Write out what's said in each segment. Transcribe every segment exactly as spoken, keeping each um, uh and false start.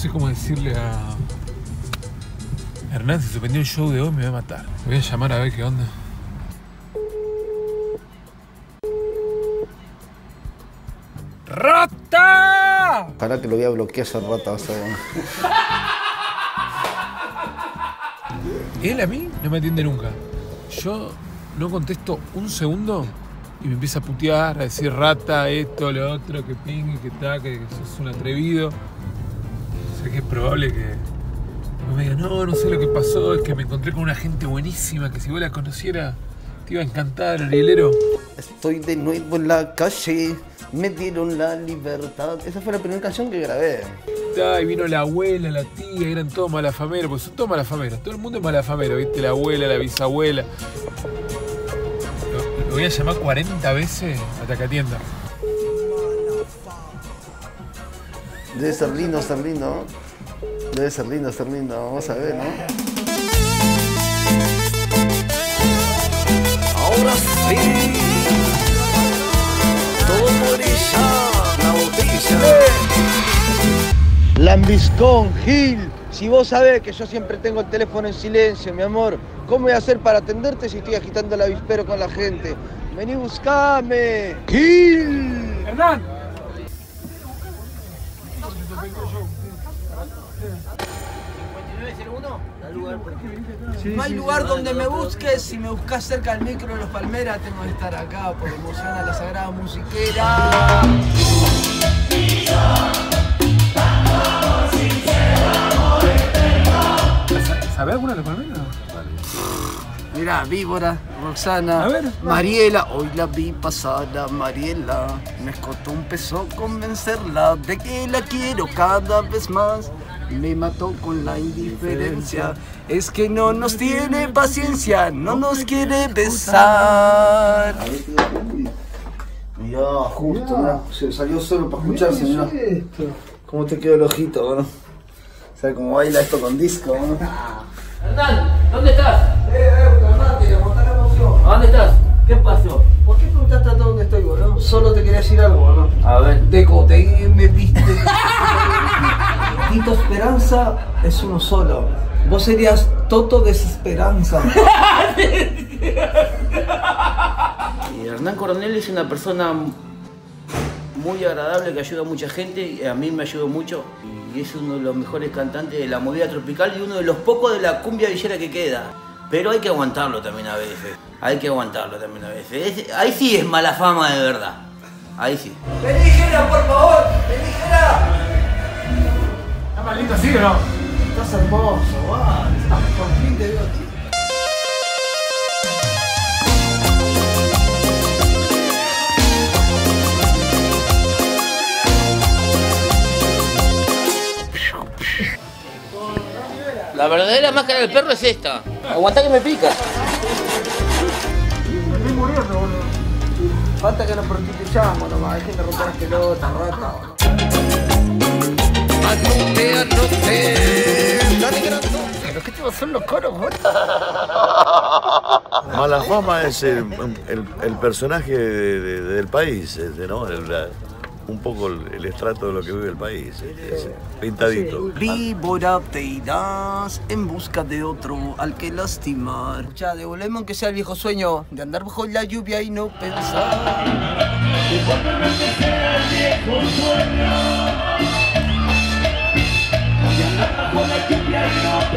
sé cómo decirle a Hernán, si suspendió el show de hoy me va a matar. Voy a llamar a ver qué onda. ¡Rata! Ojalá que lo voy a bloquear esa rata. O sea, bueno. Él a mí no me atiende nunca. Yo no contesto un segundo y me empieza a putear, a decir rata, esto, lo otro, que pingue, que ta, que sos un atrevido. O sea que es probable que me diga, no, no sé lo que pasó, es que me encontré con una gente buenísima que si vos la conocieras te iba a encantar, Arielero. Estoy de nuevo en la calle, me dieron la libertad. Esa fue la primera canción que grabé. Y vino la abuela, la tía, eran todos malafameros, porque son todos malafameros, todo el mundo es malafamero, ¿viste? La abuela, la bisabuela. Lo, lo voy a llamar cuarenta veces hasta que atienda. Debe ser lindo, ser lindo. Debe ser lindo, ser lindo. Vamos a ver, ¿no? Ahora sí. Todo por ella, la botella. Lambiscón, Gil, si vos sabés que yo siempre tengo el teléfono en silencio, mi amor, ¿cómo voy a hacer para atenderte si estoy agitando el avispero con la gente? Vení, buscame, Gil. ¡Hernán! No hay lugar donde me busques, si me buscas cerca del micro de Los Palmeras tengo que estar acá por emoción a la Sagrada Musiquera. ¿Sabés alguna de Los Palmeras? Mirá, Víbora, Roxana, a ver, Mariela, hoy la vi pasar a Mariela. Me costó un peso convencerla de que la quiero cada vez más. Me mató con la indiferencia. Es que no nos tiene paciencia, no nos quiere besar. Mirá, justo, ¿no? Se salió solo para escucharse, mirá. ¿Cómo te quedó el ojito, no? ¿Sabes cómo baila esto con disco, no? Hernán, ¿dónde estás? Eh, eh, calmate, aguantá la emoción. ¿A dónde estás? ¿Qué pasó? ¿Por qué preguntaste hasta dónde estoy, boludo? Solo te quería decir algo, ¿no? A ver. Decote, me viste. Tito Esperanza es uno solo. Vos serías Toto Desesperanza. Y Hernán Coronel es una persona muy agradable que ayuda a mucha gente, y a mí me ayudó mucho. Y es uno de los mejores cantantes de la movida tropical y uno de los pocos de la cumbia villera que queda. Pero hay que aguantarlo también a veces. Hay que aguantarlo también a veces. Es, ahí sí es mala fama de verdad. Ahí sí. Vení, Jera, por favor. Vení, Jera. ¿Está más lindo así o no? Estás hermoso, va. Por fin te veo aquí. La verdadera máscara del perro es esta. Aguantá que me pica. Me estoy muriendo, boludo. Falta que nos prostituyamos nomás. Hay que romper las pelotas, rata. Anote, anote. Pero qué te son los coros, boludo. Mala fama es el, el, el personaje de, de, del país, ¿no? El, la, un poco el, el estrato de lo que vive el país, es pintadito. Víbora, te irás en busca de otro al que lastimar. Ya, devolvemos que sea el viejo sueño de andar bajo la lluvia y no pensar. Devuélveme que sea el viejo sueño de andar bajo la lluvia y no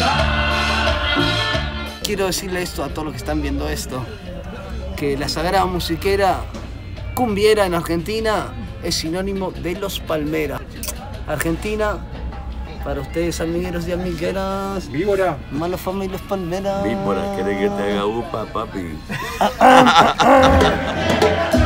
pensar. Quiero decirle esto a todos los que están viendo esto, que la Sagrada Musiquera cumbiera en Argentina es sinónimo de Los Palmeras. Argentina, para ustedes, amigueros y amigueras. Víbora. Mala fama y Los Palmeras. Víbora, ¿querés que te haga upa, papi? Ah, ah, ah, ah.